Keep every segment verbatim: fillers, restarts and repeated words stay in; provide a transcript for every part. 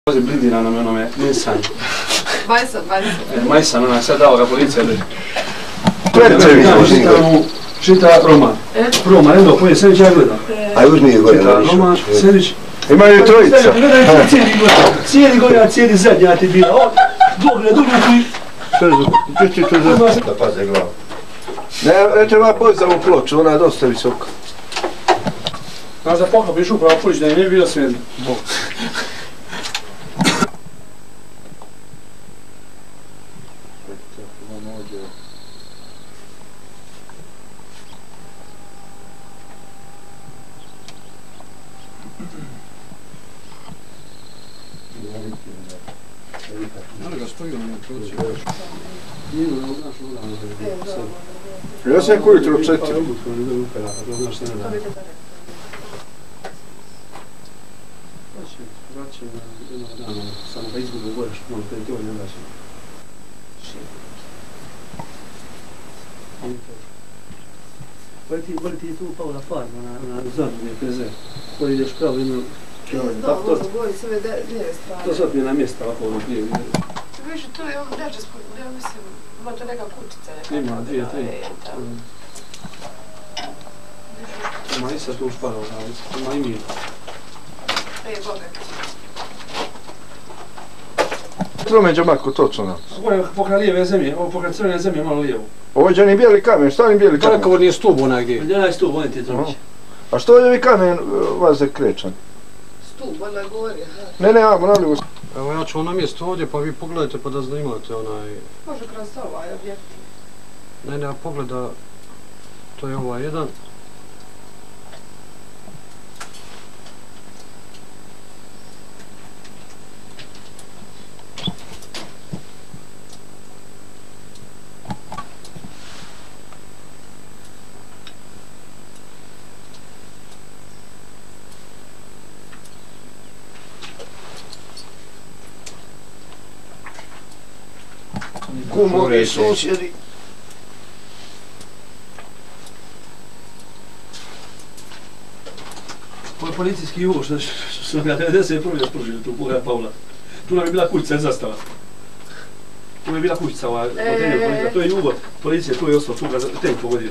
Vozi blindirano me onome Nissan. Majsan, Majsan. Majsan, onaj sad dao ga policija drži. Tvrcevi smo čita roman. Roman, jedno, poje Senić, ja gledam. Aj uzmi je gore. Čita roman, Senić. Imaju trojica. Gledaj, cijeli godina, cijeli godina, cijeli zadnja ti bila. On, dobre, dobro ti. Što je za... Ti to za... Da paze glavu. Ne, ne treba poći za ovu ploču, ona je dosta visoka. Znaš da pokapiš upravo polić, da je ne bi bilo svijedno. Ja sam ujutro četiri. Samo da izgubi gore što malo prije to ne da će. Boli ti tu upao na farmu, na zonu, gdje je P Z. Boli ideš pravo jedno kilometra. Da, možda gori sve lijeve strane. To sad mi je na mjesta ovako ono prije. Više tu je ono dađe spod, ja mislim, ima to neka kućica. Ima, dvije, tri. Ima i sad tu šparao, ima i mir. E, bogat. Trumeđa Marko, točno nam. Ovo je pokraj lijeve zemlje, ovo pokraj crvene zemlje malo lijevo. Ovo je oni bijeli kamen, šta oni bijeli kamen? Kako nije stup onaj gdje? Gdje je stup, on ti je Trumeđa. A što je ovi kamen vaze krečan? Stup, ona gori, aha. Ne, ne, amo nalivo. Evo ja ću vam na mjesto ovdje pa vi pogledajte pa da znimate onaj... Može kroz ovaj objekt. Ne, ne, pogleda... To je ovaj jedan. Kumovi susjedi. Ovo je policijski uvo što su nam ga devedeset prvi raspružili tu pokraj Pavla. Tu nam je bila kućica i zastava. Tu je bila kućica ova, to je uvo policije, tu je ostao, tu ga tank pogodio.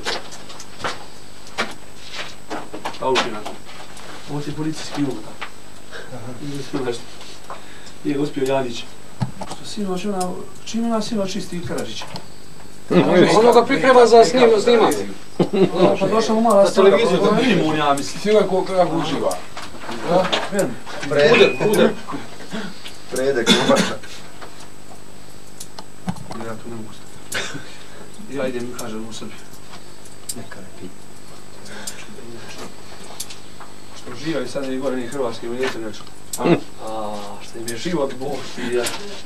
Autina. Ovo je policijski uvo tako. Nije ga uspio Janić. Što sinoć ona, čim ona sinoć čisti Karadžića? Ono ga priprema za snimak. Pa došao mu mala na televiziju da vidim on, ja mislim. Svi kako uživa. Predek. Puder. Predek, umačak. Ja tu ne mogu staviti. Ja idem i kažem u Srbiju. Neka ne pi. Što živaju sad i gore ni hrvatski vojnici nešto. A, što im je život Bog svija.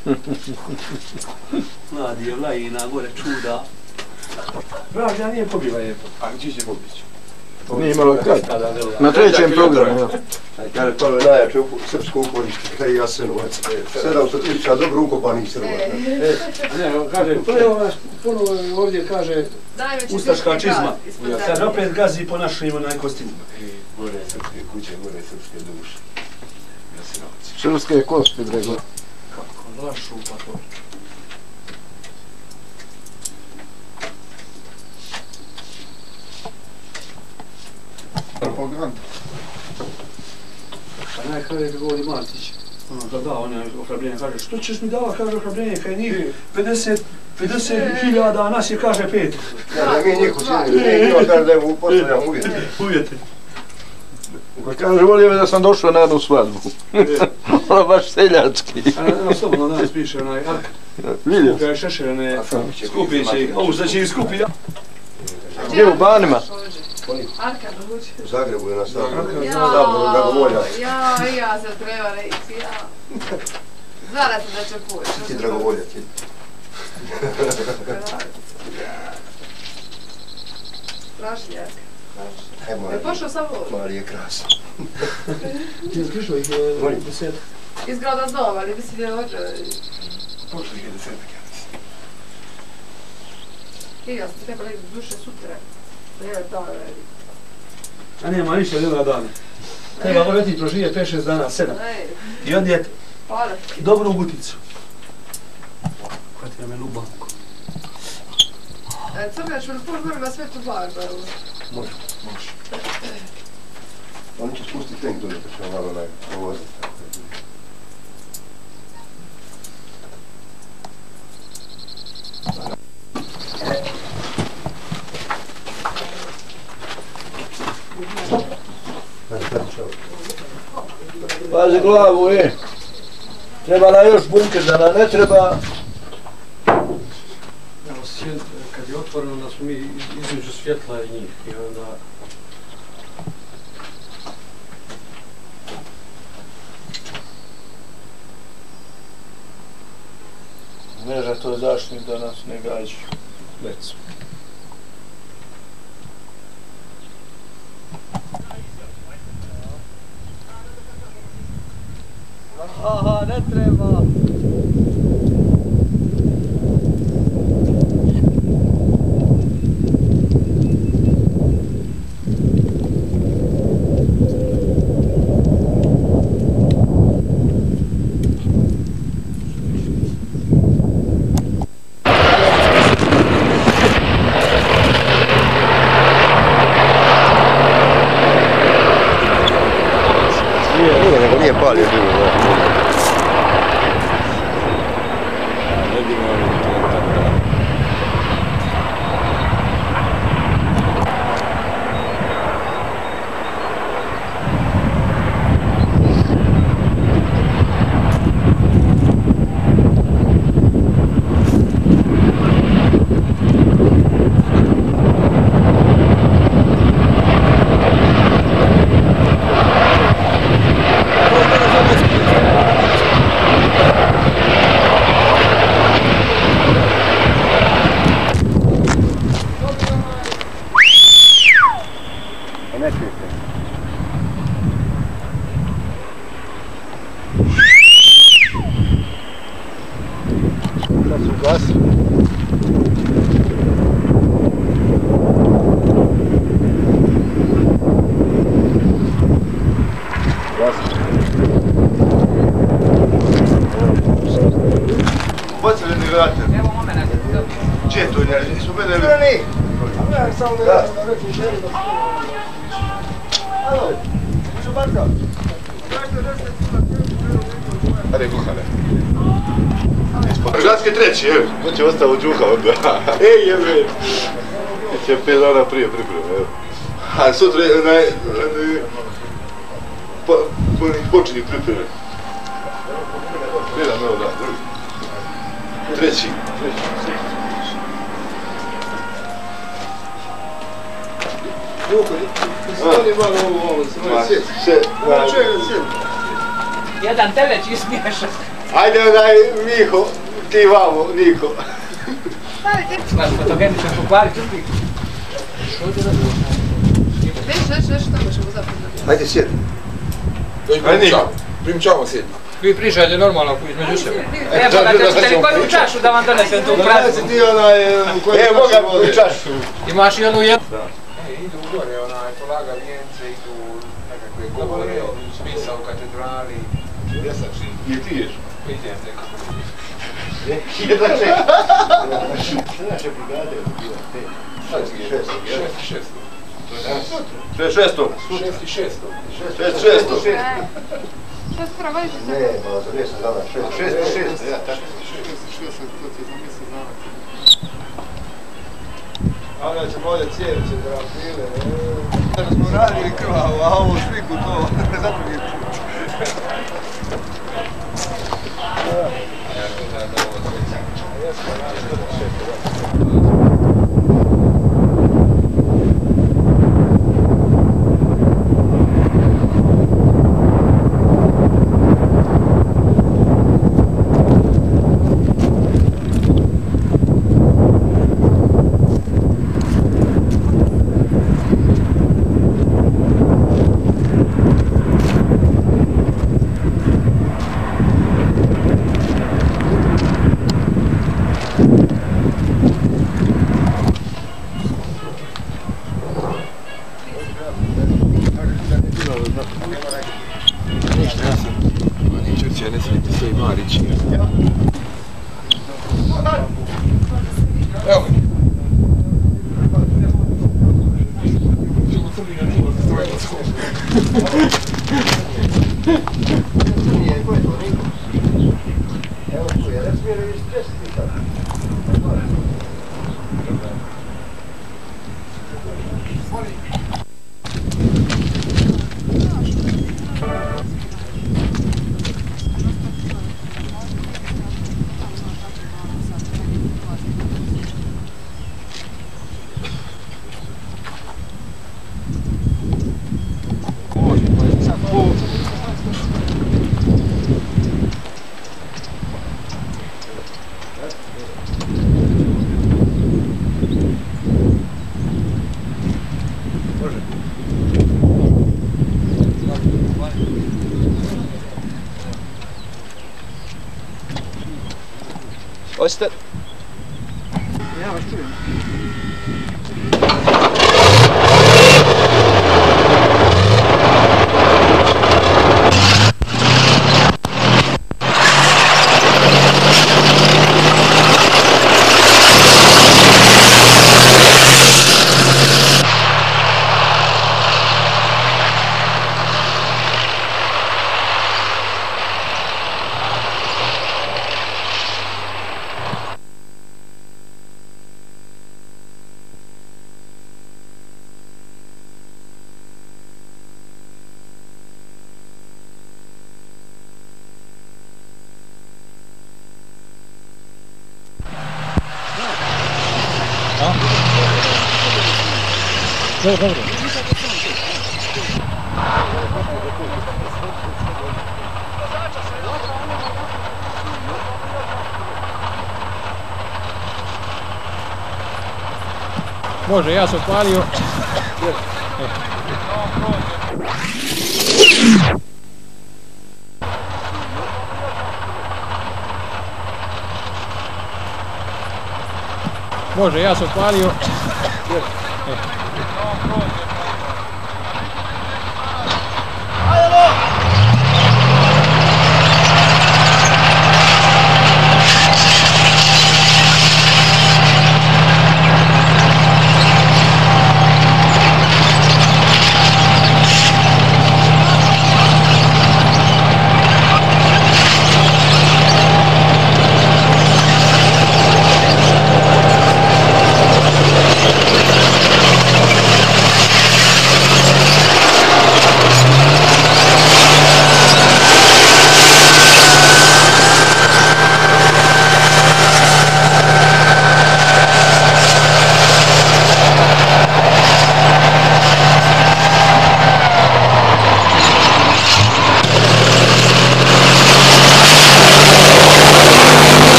Mladi je vlajina, gore čuda. Pravda nije pobjela je. A gdje će pobići? Nije imalo kraj. Na trećem programu. Kada je prvo najjače srpsko uporište, kraj Jasenovac. sedamsto tisuća dobro ukopanih Srba. Ne, kaže, prvo ovdje kaže ustaška čizma. Sad opet gazi po našim onaj kostima. Gore srpske kuće, gore srpske duše. Srpske kosti, drego. Kako lašu pa to. Propaganda. Pa najkraj kad govori Martić, ono da da, on je ohrabrenje, kaže, što ćeš mi dava, kaže ohrabrenje, kaj njih pedeset hiljada, nas je, kaže, pet. Da mi njih usinili, mi njima kaže da mu postavljamo uvjeti. Uvjeti. Pa kaže, volio da sam došao na jednu svadbu. Ono baš seljački. Ono slobodno danas piše onaj Ark. Vidio. Skupija je šeširane, skupi će ih, ovo znači ih skupi. Gdje u Banima? Arka dođe. U Zagrebu je na stavlju. Jao, jao, ja sam treba reći, jao. Znala sam da će poći. Ti dragovolja, ti. Strašni Arka. Je pošao samo... Marije krasa. Ti je skrišao ih deset. Izgleda znova, ali mislim da je hoće... Pošao ih je desetak, ja mislim. I ja sam trebala ići duše sutra. A nema ništa jedna dana. Treba morati proživjeti pet šest dana, sedam. I onda je Hvala ti. Dobru guticu. Hvati nam je lubanku. Crnač, ili požgorim na Svetu Barbaru? Može, može. Oni će spustiti tank dolje, pa ćemo malo povoziti. Pazi glavu, e. Treba nam još bunker, da nam ne treba... Evo, kad je otvoreno da smo mi između svjetla i njih i onda... Mreža to je zaštitnik da nas ne gađu. Lec. Aha, ne treba. Nije palio bilo, da. Evo moment. Gdje je to njeli? Nismo gledali? Strani! Da. Alo, možu Marka? Hajde, kuhane. Žanske treći, evo. Ko će ostao u džuha onda? Ej, jebe! Će pet dana prije pripreme, evo. A sutra, onaj... Počinju pripreme. Jedan, evo, da, drugi. Treći. Luka, stani malo ovo, ovo, se mora sjeti. Sjeti. Jedan teleć ismiješan. Ajde onaj Miho, ti vamo, Niko. Znaš, fotogeničan pokvari, tu ti. Veš, veš, veš, što možemo zapravo. Ajde sjeti. Ajde Niko, primčavamo sjeti. Vi prižajte normalno između sebe. Evo, da ćete li koju čašu da vam donesem tu praznu? Ti onaj, u kojoj E, moga mi čašu. Imaš i onu jednu. E, idu gore, onaj, polaga vijence, idu nekakve govore, spisa u katedrali. Ja sam čin. I ti ješ? Idem nekako. Jedna ček. Naše brigade je bila te. Šest i šesto. Šest šesto. Šest i šesto. Šest šesto. Šest treba više se... Ne, malo za mjesec dana. Šest i šest. Ja, tako. A ona će bolje cijeli će da vam pile. Da smo radili krvavo, a ovo sliku to za drugi put. Marić. Evo ga. Evo tu je, ne smije li čestitat. Hoćete? Ja vas čujem. Dobro, dobro. Može, ja sam upalio. Može, ja sam upalio.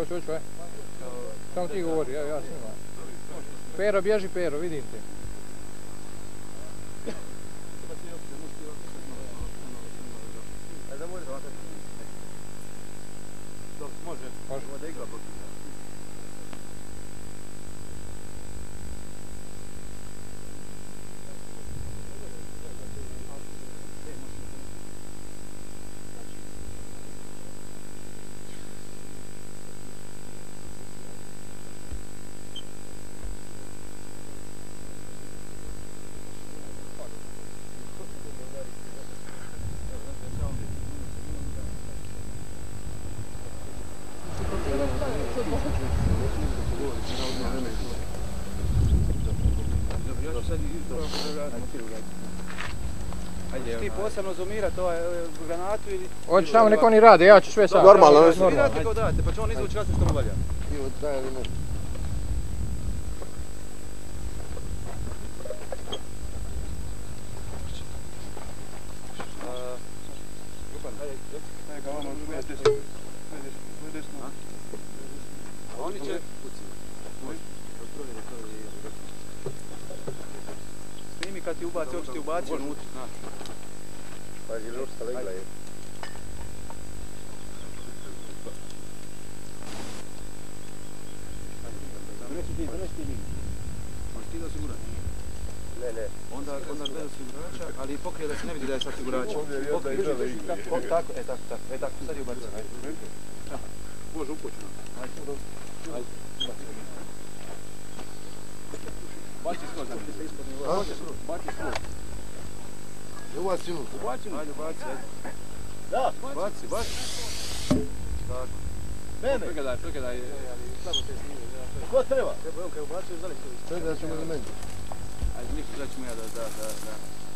Hoću, hoću, aj. Samo ti govori, ja, ja snimam. Pero, bježi Pero, vidim te. Može. Može. Ti posebno zoomirati ovaj granatu ili... Hoćeš tamo nek oni rade, ja ću sve sam. Normalno, ne Vi radite kao date, pa će on izvući kasno što mu valja. Oni će... Snimi kad ti ubaci, hoće ti ubaci unutra. Pazi, rušta legla je. Donesi ti, donesi ti njih. Možeš ti da osiguraš? Ne, ne. Onda, onda bez osigurača, ali pokrije da se ne vidi da je sa osigurača. Pokrije, drži, drži, drži. Tako, e tako, tako, e tako, sad je ubaci. Može upoći nam. Ajde, ajde. Baci skroz, da se ispod nivoa. Baci skroz. Ubaci unutra. Baci unutra. Ajde, baci, ajde. Da. Baci, baci. Tako. Mene. Pregledaj, pregledaj, ali slabo te snimio. Ko treba? Treba, evo kad ubacio, izdali se. Pregledat ćemo na meni. Ajde, Niko, da ćemo ja da, da, da, da.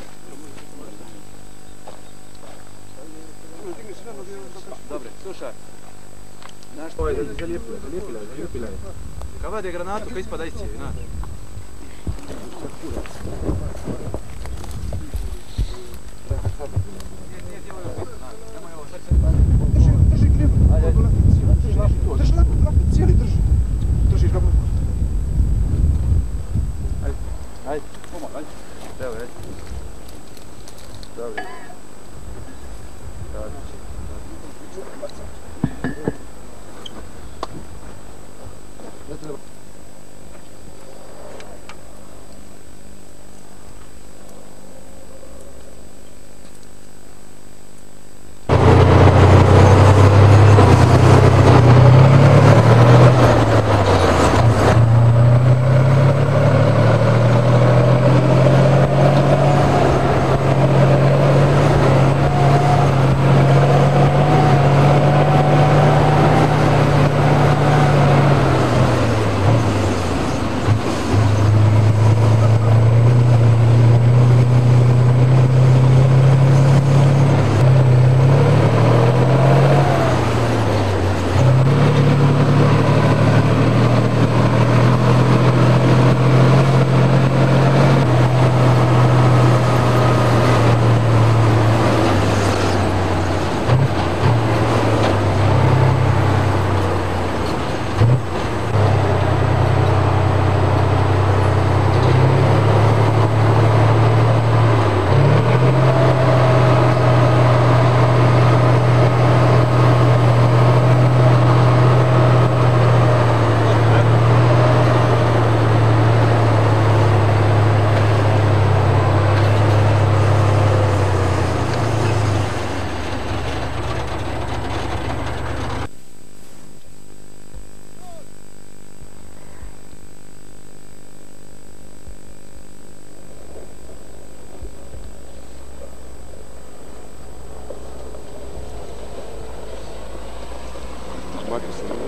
Dobre, slušaj. Ovo je zalijepila, zalijepila je, zalijepila je. Kad vade granatu, kad ispada iscijevi, znaš. Drži, drži krivo. Ajde, ajde. Drži lako, drži lako, lako, cijeli drži. Držiš ga lako. Ajde, ajde. Pomag, ajde. Evo, ajde. Dobro. Ne treba. Makar se ne